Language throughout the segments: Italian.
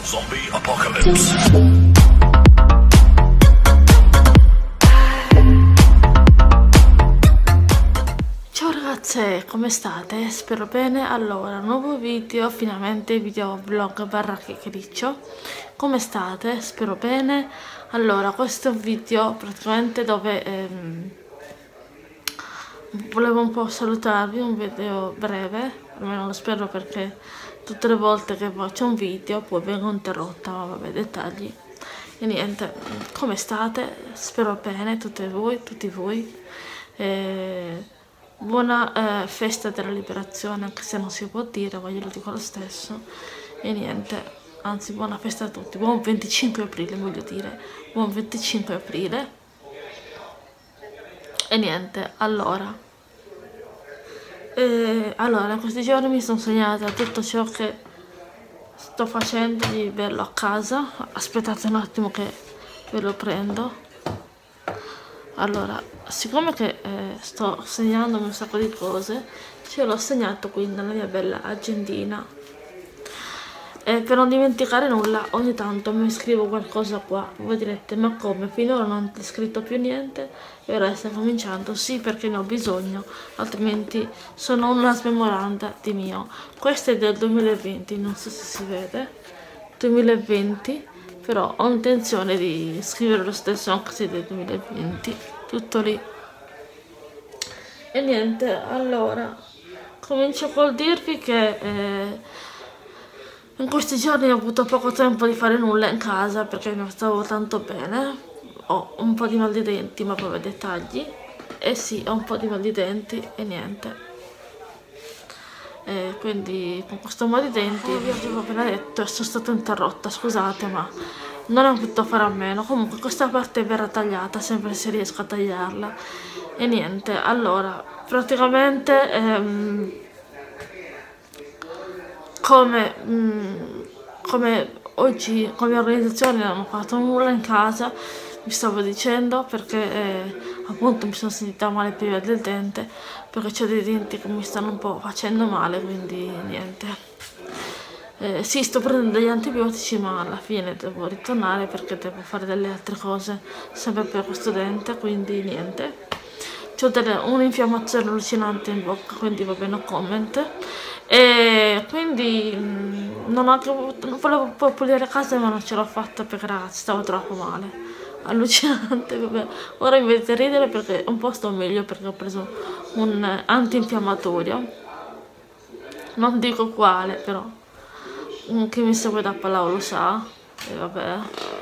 Zombie Apocalypse. Ciao ragazze, come state? Spero bene. Allora, nuovo video, finalmente video vlog barra chiacchiericcio. Come state? Spero bene. Allora, questo è un video praticamente dove volevo un po' salutarvi, un video breve, almeno lo spero, perché tutte le volte che faccio un video poi vengo interrotta, ma vabbè, dettagli. E niente, come state? Spero bene, tutti voi. Buona festa della liberazione, anche se non si può dire, ma io lo dico lo stesso. E niente, anzi, buona festa a tutti. Buon 25 aprile, voglio dire. Buon 25 aprile. E niente, allora, in questi giorni mi sono segnata tutto ciò che sto facendo di bello a casa. Aspettate un attimo che ve lo prendo. Allora, siccome che sto segnando un sacco di cose, ce l'ho segnato qui nella mia bella agendina. E per non dimenticare nulla, ogni tanto mi scrivo qualcosa qua. Voi direte, ma come? Finora non ti ho scritto più niente e ora stai cominciando? Sì, perché ne ho bisogno, altrimenti sono una smemoranda di mio. Questo è del 2020, non so se si vede, 2020, però ho intenzione di scrivere lo stesso anche se è del 2020, tutto lì. E niente, allora, comincio col dirvi che in questi giorni ho avuto poco tempo di fare nulla in casa perché non stavo tanto bene. Ho un po' di mal di denti, ma poi dettagli. Eh sì, ho un po' di mal di denti e niente. E quindi con questo mal di denti vi avevo appena detto e sono stata interrotta, scusate, ma non ho potuto fare a meno. Comunque questa parte verrà tagliata, sempre se riesco a tagliarla. E niente, allora, praticamente come oggi come organizzazione non ho fatto nulla in casa, vi stavo dicendo, perché appunto mi sono sentita male prima del dente, perché c'ho dei denti che mi stanno un po' facendo male, quindi niente. Sì, sto prendendo degli antibiotici, ma alla fine devo ritornare perché devo fare delle altre cose sempre per questo dente, quindi niente. C'ho un'infiammazione allucinante in bocca, quindi va bene, no comment. E quindi non volevo poi pulire casa, ma non ce l'ho fatta perché ragazzi stavo troppo male, allucinante. Vabbè. Ora mi vedete ridere perché un po' sto meglio, perché ho preso un antinfiammatorio, non dico quale, però chi mi segue da Palau lo sa. E vabbè,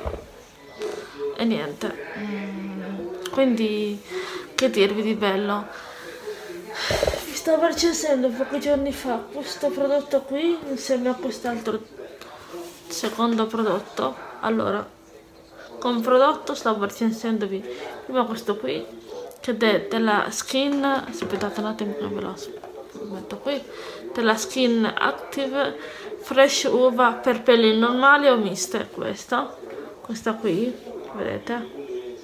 e niente, quindi che dirvi di bello. Vi stavo recensendo pochi giorni fa questo prodotto qui insieme a quest'altro secondo prodotto. Allora, come prodotto stavo recensendovi prima questo qui, che è della Skin, aspettate un attimo che ve lo metto qui, della Skin Active Fresh Uva per pelli normali o miste. Questa qui, vedete,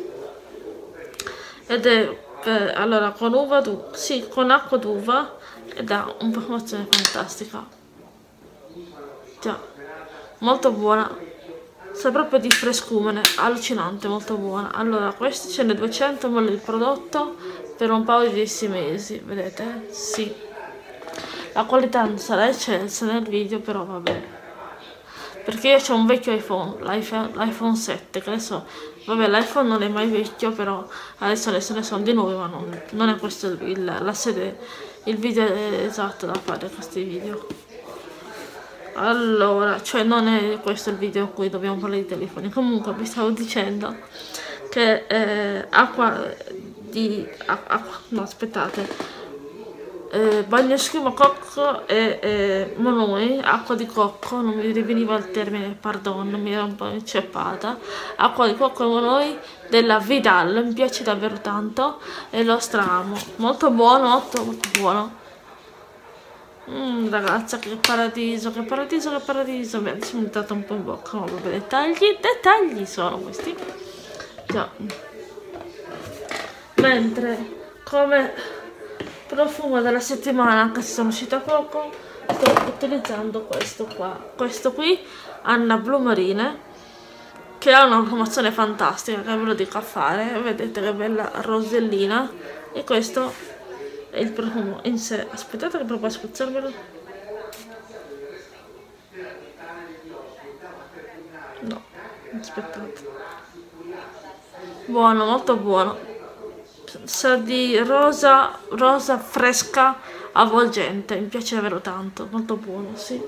ed è allora con uva sì, con acqua d'uva, ed ha una profumazione fantastica, già, molto buona, sa proprio di frescumene, allucinante, molto buona. Allora, questo ce n'è 200 ml il prodotto per un paio di 10 mesi, vedete? Sì, la qualità non sarà eccelsa nel video, però vabbè, perché io ho un vecchio iPhone, l'iPhone 7, che adesso, vabbè, l'iPhone non è mai vecchio, però adesso ne sono di nuovi, ma non è questo la sede, il video esatto da fare questi video. Allora, cioè non è questo il video in cui dobbiamo parlare di telefoni. Comunque vi stavo dicendo che no, aspettate, bagnoschiuma cocco e monoi, acqua di cocco, non mi riveniva il termine, perdono, mi era un po' inceppata. Acqua di cocco e monoi della Vidal, mi piace davvero tanto e lo stramo, molto buono, molto buono. Ragazza, che paradiso, che paradiso, che paradiso. Mi è entrato un po' in bocca, ma vabbè, dettagli sono questi, già. Mentre come profumo della settimana, anche se sono uscita poco, sto utilizzando questo qua. Questo qui, Anna Blu Marine, che ha una promozione fantastica, che ve lo dico a fare. Vedete che bella rosellina. E questo è il profumo in sé. Aspettate che provo a spruzzarvelo. No, aspettate. Buono, molto buono. Sa di rosa fresca avvolgente. Mi piace davvero tanto, molto buono, sì.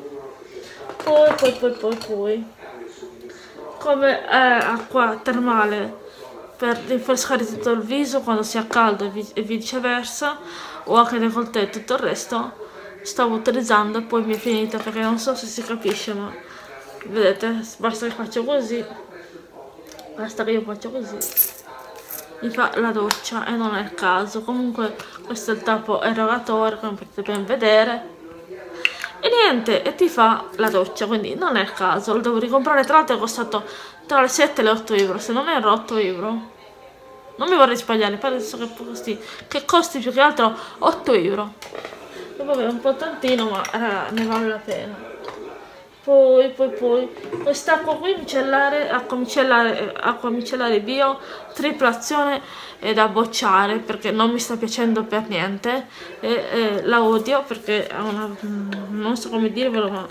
Poi come acqua termale per rinfrescare tutto il viso quando sia caldo e viceversa, o anche décolleté e tutto il resto. Stavo utilizzando e poi mi è finita, perché non so se si capisce, ma vedete, basta che faccio così, basta che io faccio così, mi fa la doccia, e non è il caso. Comunque questo è il tappo erogatore, come potete ben vedere, e niente, e ti fa la doccia, quindi non è il caso. Lo devo ricomprare, tra l'altro è costato tra le 7 e le 8 euro, se non erro 8 euro, non mi vorrei sbagliare, penso che costi più che altro 8 euro. E vabbè, un po' tantino, ma ne vale la pena. Poi quest'acqua qui micellare, acqua micellare bio, tripla azione, è da bocciare perché non mi sta piacendo per niente, e la odio perché ha una, non so come dirvelo, ma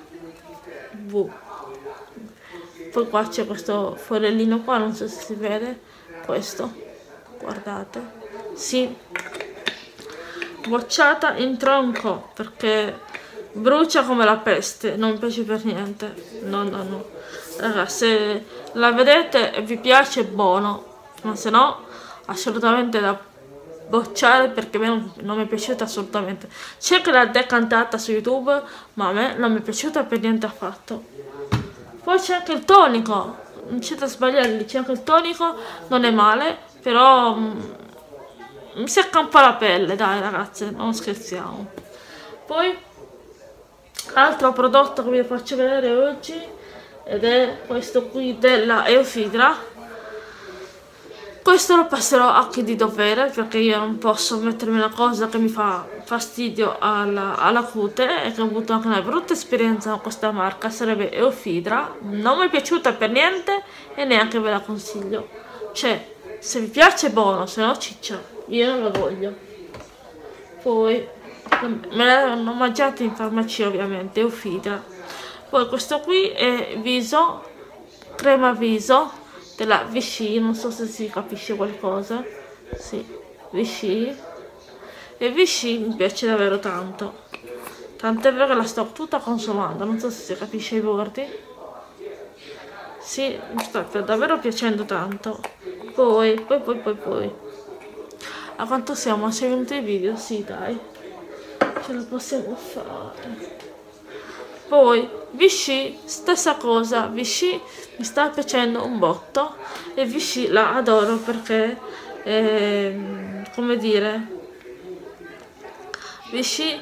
poi qua c'è questo forellino qua, non so se si vede, questo, guardate, sì, bocciata in tronco perché brucia come la peste, non mi piace per niente. No. Ragazzi, se la vedete e vi piace, buono, ma se no assolutamente da bocciare, perché a me non mi è piaciuta assolutamente. C'è che l'ha decantata su YouTube, ma a me non mi è piaciuta per niente affatto. Poi c'è anche il tonico, non siete sbagliati, c'è anche il tonico, non è male, però mi si accampa la pelle, dai ragazze, non scherziamo. Poi altro prodotto che vi faccio vedere oggi, ed è questo qui della Eufidra. Questo lo passerò a chi di dovere, perché io non posso mettermi una cosa che mi fa fastidio alla cute, e che ho avuto anche una brutta esperienza con questa marca, sarebbe Eufidra. Non mi è piaciuta per niente e neanche ve la consiglio. Cioè, se vi piace buono, se no ciccia, io non la voglio. Poi me l'hanno mangiato in farmacia, ovviamente, Eufidra. Poi questo qui è viso, crema viso della Vichy, non so se si capisce qualcosa. Sì, Vichy. E Vichy mi piace davvero tanto, tant'è vero che la sto tutta consumando, non so se si capisce i bordi. Sì, mi sta davvero piacendo tanto. Poi a quanto siamo? A 6 minuti di video? Sì, dai, ce la possiamo fare. Poi Vichy, stessa cosa, Vichy mi sta piacendo un botto, e Vichy la adoro perché come dire, Vichy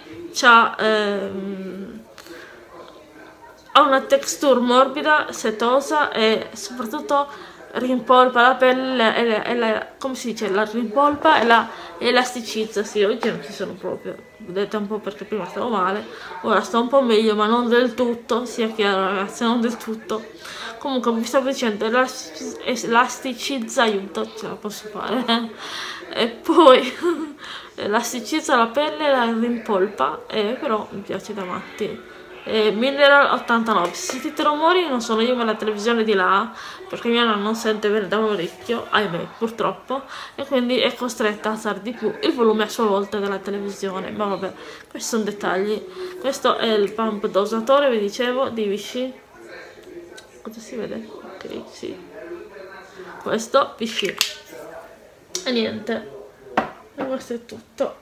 ha una texture morbida, setosa, e soprattutto rimpolpa la pelle, come si dice, la rimpolpa e la elasticizza. Sì, oggi non ci sono proprio, vedete un po', perché prima stavo male, ora sto un po' meglio, ma non del tutto, sia chiaro ragazzi, non del tutto. Comunque vi stavo dicendo, elasticizza, aiuto, ce la posso fare. E poi elasticizza la pelle, la rimpolpa, però mi piace da matti. Mineral 89. Se sentite rumori non sono io, ma la televisione di là, perché mia nonna non sente bene da un orecchio, ahimè, purtroppo, e quindi è costretta a alzare di più il volume a sua volta della televisione. Ma vabbè, questi sono dettagli. Questo è il pump dosatore, vi dicevo, di Vichy. Cosa si vede? Ok, sì, questo Vichy. E niente, e questo è tutto.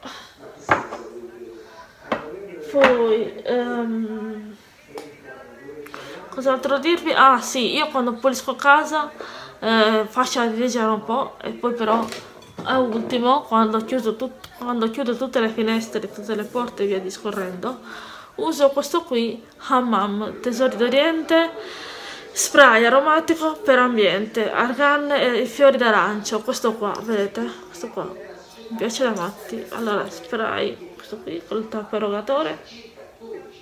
Poi cos'altro dirvi? Ah sì, io quando pulisco casa faccio leggere un po', e poi però a ultimo, quando chiudo tutte le finestre, tutte le porte e via discorrendo, uso questo qui, Hammam Tesori d'Oriente, spray aromatico per ambiente, argan e fiori d'arancio. Questo qua, vedete? Questo qua mi piace da matti. Allora, spray questo qui col tappo erogatore,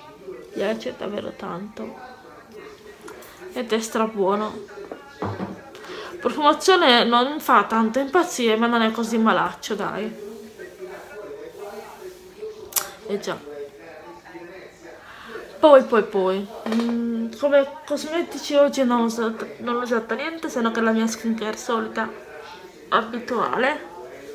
piace davvero tanto ed è stra buono. Profumazione non mi fa tanto impazzire, ma non è così malaccio, dai. E già. Poi come cosmetici oggi non ho usato niente, se non che la mia skincare solita abituale.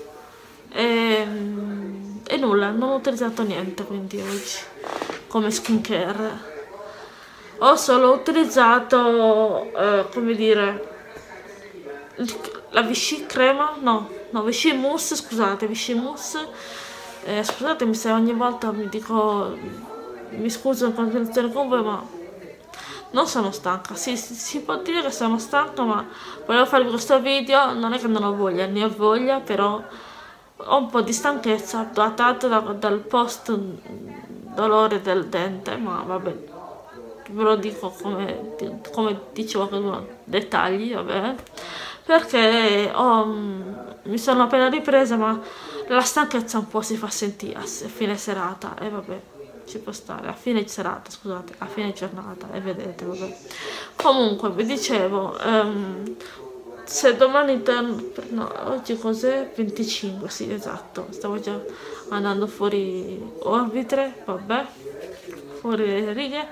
E nulla, non ho utilizzato niente quindi oggi come skincare. Ho solo utilizzato, come dire, la Vichy crema, no, Vichy mousse, scusate, Vichy mousse. Scusatemi se ogni volta mi scuso in continuazione con voi, ma non sono stanca. Si può dire che sono stanca, ma volevo farvi questo video, non è che non ho voglia, ne ho voglia, però ho un po' di stanchezza data dal post dolore del dente, ma vabbè, ve lo dico come dicevo, con dettagli, vabbè, perché mi sono appena ripresa, ma la stanchezza un po' si fa sentire a fine serata, e vabbè, ci può stare, a fine serata, scusate, a fine giornata, e vedete, vabbè. Comunque, vi dicevo, se domani no, oggi cos'è? 25, sì, esatto, stavo già andando fuori orbite, vabbè, fuori le righe.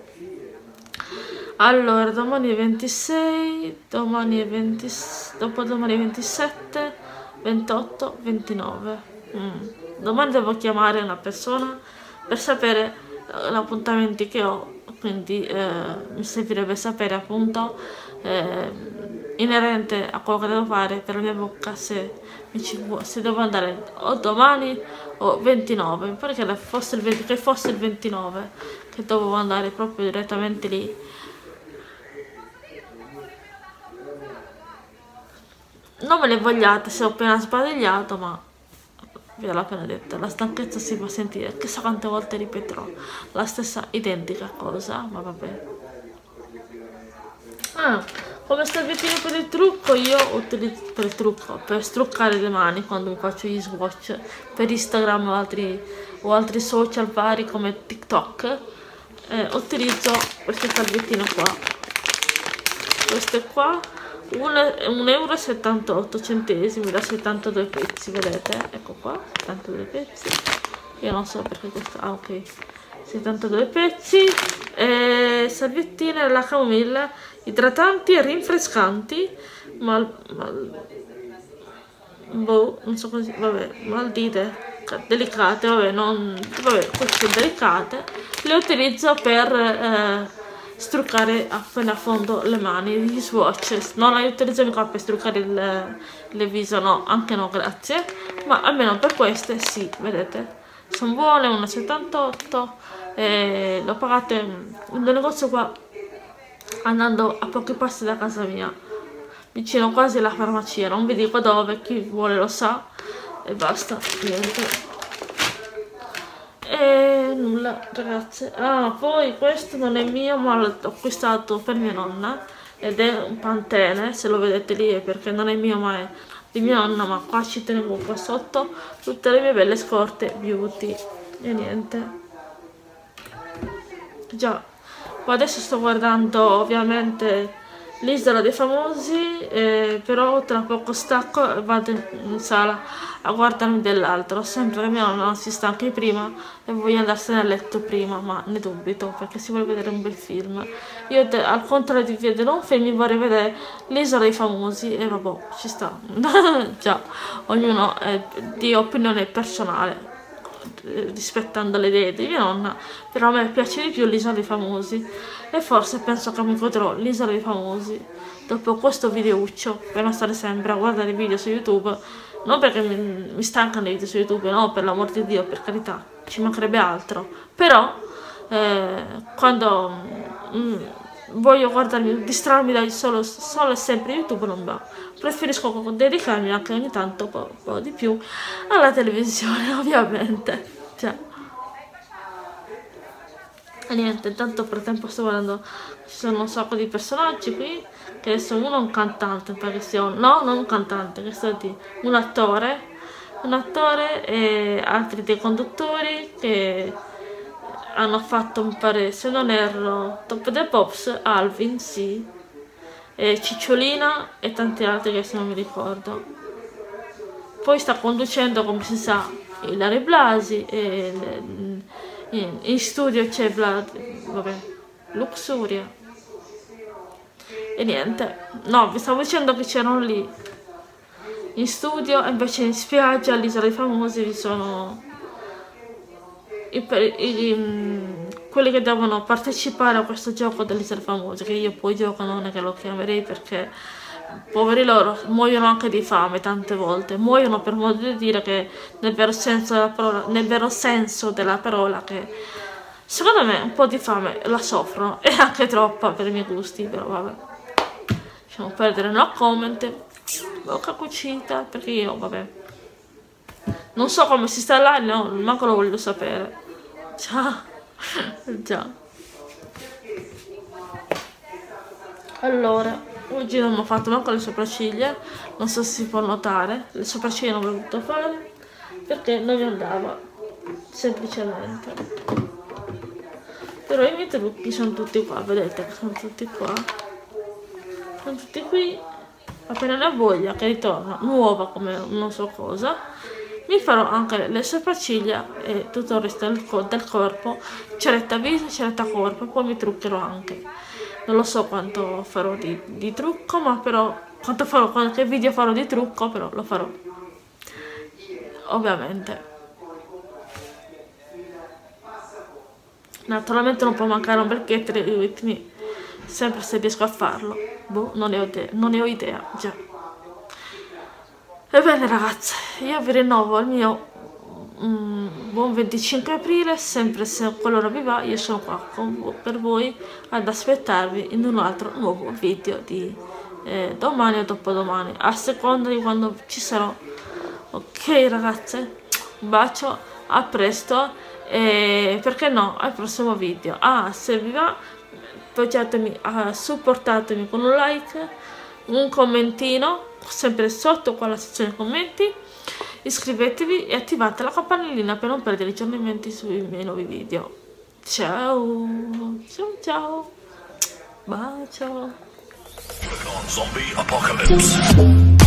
Allora, domani è 26, domani è 20, dopodomani è 27, 28, 29. Domani devo chiamare una persona per sapere gli appuntamenti che ho, quindi mi servirebbe sapere appunto inerente a quello che devo fare per la mia bocca, se devo andare o domani o 29. Mi pare che fosse il 29 che dovevo andare proprio direttamente lì. Non me ne vogliate se ho appena sbadigliato, ma vi ho appena detto, la stanchezza si fa sentire, chissà quante volte ripeterò la stessa identica cosa, ma vabbè. Come serviettino per il trucco io utilizzo per struccare le mani quando mi faccio gli swatch per Instagram o altri social vari come TikTok. Utilizzo queste salviettine qua, queste qua, 1,78 € da 72 pezzi, vedete, ecco qua, 72 pezzi, io non so perché questo, ok, 72 pezzi, salviettine alla camomilla, idratanti e rinfrescanti, boh, non so così, vabbè, maldite, delicate, vabbè, queste delicate, le utilizzo per struccare appena a fondo le mani, gli swatch, non le utilizzo mica per struccare il viso, no, anche no, grazie, ma almeno per queste sì, vedete, sono buone, 1,78 €, l'ho pagate in un negozio qua, andando a pochi passi da casa mia, vicino quasi alla farmacia, non vi dico dove, chi vuole lo sa, e basta, niente. E nulla, ragazze. Poi questo non è mio, ma l'ho acquistato per mia nonna ed è un Pantene, se lo vedete lì è perché non è mio ma è di mia nonna, ma qua ci tenevo qua sotto tutte le mie belle scorte beauty e niente. Già, poi adesso sto guardando ovviamente l'Isola dei Famosi, però tra poco stacco e vado in sala a guardarmi dell'altro, sempre che mia nonna non si stanchi prima e voglio andarsene a letto prima, ma ne dubito perché si vuole vedere un bel film. Io al contrario di vedere un film mi vorrei vedere l'Isola dei Famosi e vabbè, ci sta. Già, ognuno è di opinione personale, rispettando le idee di mia nonna, però a me piace di più l'Isola dei Famosi e forse penso che mi godrò l'Isola dei Famosi dopo questo videuccio, per non stare sempre a guardare video su YouTube, non perché mi stancano i video su YouTube, no, per l'amor di Dio, per carità, ci mancherebbe altro, però quando voglio guardarmi, distrarmi da solo e sempre YouTube non va, preferisco dedicarmi anche ogni tanto un po' di più alla televisione, ovviamente, cioè. E niente, intanto per tempo sto guardando, ci sono un sacco di personaggi qui, che adesso uno è un cantante, perché no, non un cantante, che sto di un attore e altri dei conduttori che hanno fatto, mi pare, se non erro, Top the Pops, Alvin, sì, e Cicciolina e tanti altri che se non mi ricordo. Poi sta conducendo, come si sa, Ilary Blasi e in studio c'è vabbè, Luxuria. E niente, no, vi stavo dicendo che c'erano lì in studio, e invece in spiaggia all'Isola dei Famosi vi sono quelli che devono partecipare a questo gioco dell'Isola dei Famosi, che io poi gioco non è che lo chiamerei, perché poveri loro muoiono anche di fame tante volte, muoiono per modo di dire, che nel vero senso della parola, che secondo me un po' di fame la soffrono, e anche troppa per i miei gusti, però vabbè, lasciamo perdere, no comment, bocca cucita, perché io vabbè non so come si sta là, no, manco lo voglio sapere. Già. Già. Allora, oggi non mi ho fatto manco le sopracciglia, non so se si può notare, le sopracciglia non le ho voluto fare perché non mi andava, semplicemente. Però i miei trucchi sono tutti qua, vedete che sono tutti qua, sono tutti qui. Appena ne ho voglia che ritorna nuova come non so cosa, mi farò anche le sopracciglia e tutto il resto del corpo, ceretta viso, ceretta corpo, e poi mi truccherò anche. Non lo so quanto farò di trucco, ma però qualche video farò di trucco, però lo farò, ovviamente. Naturalmente non può mancare un bel glitter, sempre se riesco a farlo. Boh, non ne ho idea, già. Ebbene ragazze, io vi rinnovo il mio buon 25 aprile, sempre se qualora vi va, io sono qua per voi ad aspettarvi in un altro nuovo video di domani o dopodomani, a seconda di quando ci sarò. Ok ragazze, un bacio, a presto, e perché no, al prossimo video. Se vi va, supportatemi con un like, un commentino, sempre sotto qua la sezione commenti, iscrivetevi e attivate la campanellina per non perdere gli aggiornamenti sui miei nuovi video. Ciao, ciao ciao, bacio. Zombie apocalypse.